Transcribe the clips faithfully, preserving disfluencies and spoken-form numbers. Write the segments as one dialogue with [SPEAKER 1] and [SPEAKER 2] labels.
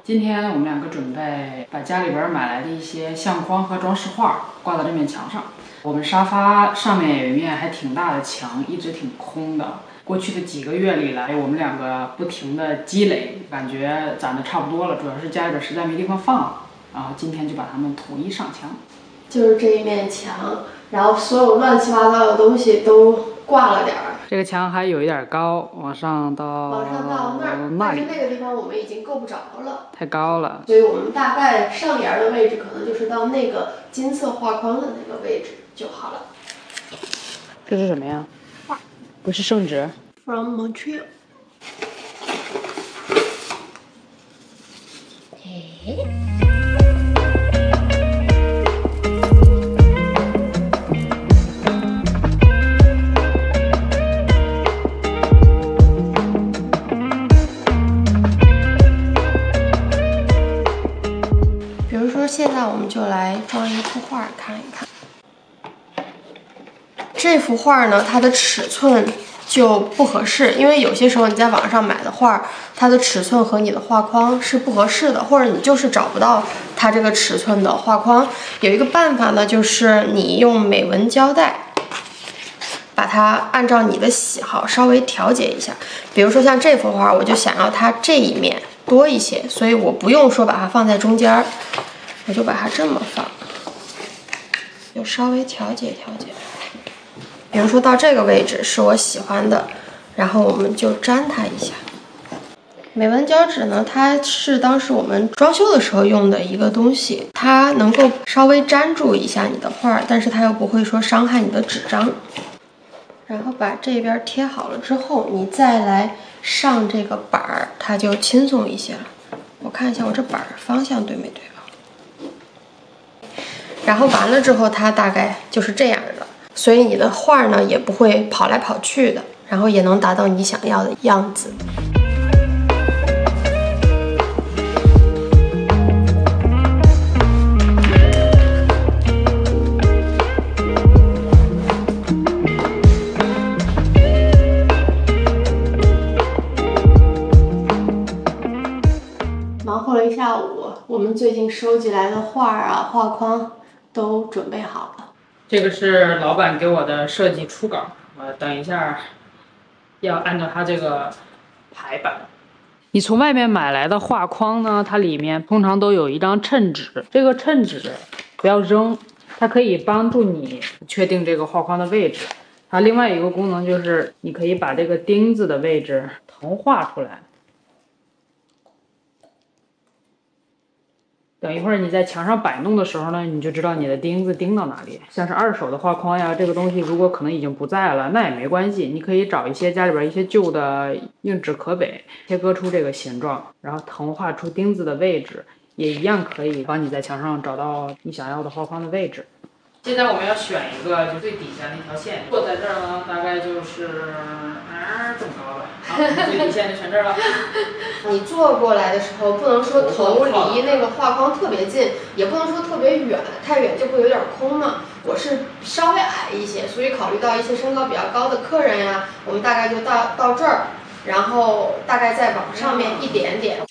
[SPEAKER 1] 今天我们两个准备把家里边买来的一些相框和装饰画挂到这面墙上。我们沙发上面有一面还挺大的墙，一直挺空的。过去的几个月里来，我们两个不停的积累，感觉攒的差不多了，主要是家里边实在没地方放，然后今天就把它们统一上墙。
[SPEAKER 2] 就是这一面墙，然后所有乱七八糟的东西都挂了点儿。
[SPEAKER 1] 这个墙还有一点高，往上到
[SPEAKER 2] 往上到那儿，
[SPEAKER 1] 那里，
[SPEAKER 2] 但是那个地方我们已经够不着了，
[SPEAKER 1] 太高了。
[SPEAKER 2] 所以我们大概上沿的位置可能就是到那个金色画框的那个位置就好了。
[SPEAKER 1] 这是什么呀？画，不是圣旨。
[SPEAKER 2] From Montreal。嘿。比如说，现在我们就来装一幅画看一看。这幅画呢，它的尺寸就不合适，因为有些时候你在网上买的画，它的尺寸和你的画框是不合适的，或者你就是找不到它这个尺寸的画框。有一个办法呢，就是你用美纹胶带，把它按照你的喜好稍微调节一下。比如说像这幅画，我就想要它这一面多一些，所以我不用说把它放在中间，我就把它这么放，就稍微调节调节。比如说到这个位置是我喜欢的，然后我们就粘它一下。美纹胶纸呢，它是当时我们装修的时候用的一个东西，它能够稍微粘住一下你的画，但是它又不会说伤害你的纸张。然后把这边贴好了之后，你再来上这个板儿，它就轻松一些了。我看一下我这板儿方向对没对啊？然后完了之后，它大概就是这样的。所以你的画呢也不会跑来跑去的，然后也能达到你想要的样子。忙活了一下午，我们最近收集来的画啊、画框都准备好了。
[SPEAKER 1] 这个是老板给我的设计初稿，我等一下要按照他这个排版。你从外面买来的画框呢，它里面通常都有一张衬纸，这个衬纸不要扔，它可以帮助你确定这个画框的位置。它另外一个功能就是你可以把这个钉子的位置誊画出来。等一会儿你在墙上摆弄的时候呢，你就知道你的钉子钉到哪里。像是二手的画框呀，这个东西如果可能已经不在了，那也没关系，你可以找一些家里边一些旧的硬纸壳北，切割出这个形状，然后誊画出钉子的位置，也一样可以帮你在墙上找到你想要的画框的位置。现在我们要选一个就最底下那条线，坐在这儿呢，大概就是啊这么高了。好，最底线就选这儿了。
[SPEAKER 2] 你坐过来的时候，不能说头离那个画框特别近，也不能说特别远，太远就会有点空嘛。我是稍微矮一些，所以考虑到一些身高比较高的客人呀，我们大概就到到这儿，然后大概再往上面一点点。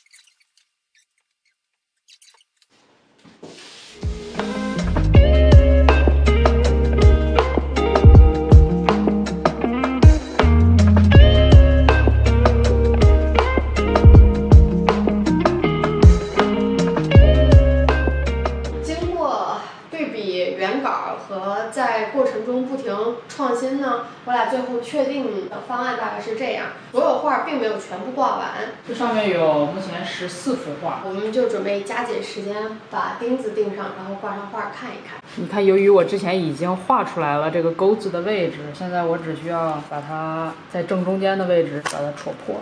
[SPEAKER 2] 和在过程中不停创新呢，我俩最后确定的方案大概是这样：所有画并没有全部挂完，
[SPEAKER 1] 这上面有目前十四幅画，
[SPEAKER 2] 我们就准备加紧时间把钉子钉上，然后挂上画看一看。
[SPEAKER 1] 你看，由于我之前已经画出来了这个钩子的位置，现在我只需要把它在正中间的位置把它戳破，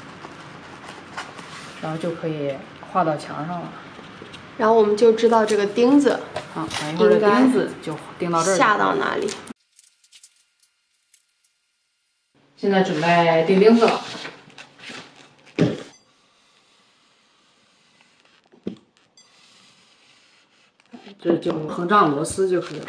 [SPEAKER 1] 然后就可以画到墙上了。
[SPEAKER 2] 然后我们就知道这个钉子，
[SPEAKER 1] 啊，等一会儿这钉子就钉到这儿，
[SPEAKER 2] 下到哪里？
[SPEAKER 1] 现在准备钉钉子了。这就横丈螺丝就可以了。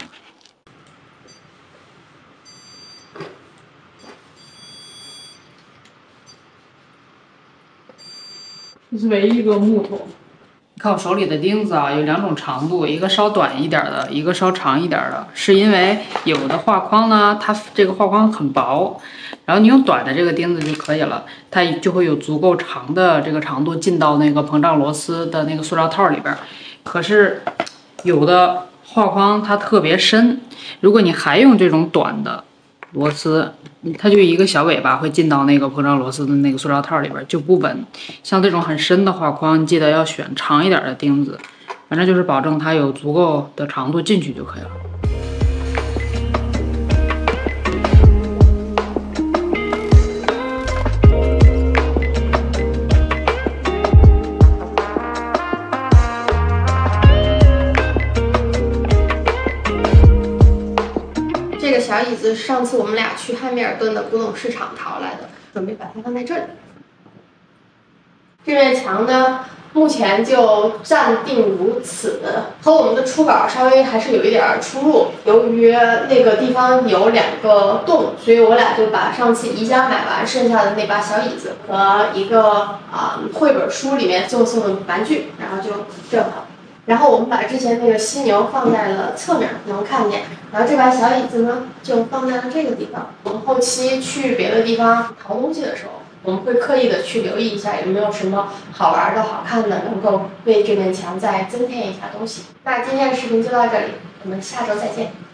[SPEAKER 1] 这是唯一一个木头， 看我手里的钉子啊，有两种长度，一个稍短一点的，一个稍长一点的。是因为有的画框呢，它这个画框很薄，然后你用短的这个钉子就可以了，它就会有足够长的这个长度进到那个膨胀螺丝的那个塑料套里边。可是有的画框它特别深，如果你还用这种短的螺丝，它就一个小尾巴会进到那个膨胀螺丝的那个塑料套里边，就不稳。像这种很深的画框，你记得要选长一点的钉子，反正就是保证它有足够的长度进去就可以了。
[SPEAKER 2] 这个小椅子是上次我们俩去汉密尔顿的古董市场淘来的，准备把它放在这里。这面墙呢，目前就暂定如此，和我们的初稿稍微还是有一点出入。由于那个地方有两个洞，所以我俩就把上次宜家买完剩下的那把小椅子和一个啊、嗯、绘本书里面赠送的玩具，然后就正好。然后我们把之前那个犀牛放在了侧面，能看见。然后这把小椅子呢，就放在了这个地方。我们后期去别的地方淘东西的时候，我们会刻意的去留意一下有没有什么好玩的、好看的，能够为这面墙再增添一下东西。那今天的视频就到这里，我们下周再见。